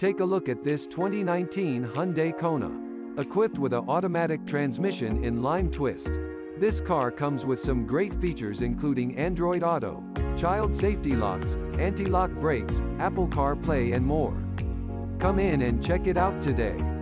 Take a look at this 2019 Hyundai Kona. Equipped with an automatic transmission in lime twist. This car comes with some great features including Android Auto, child safety locks, anti-lock brakes, Apple CarPlay and more. Come in and check it out today.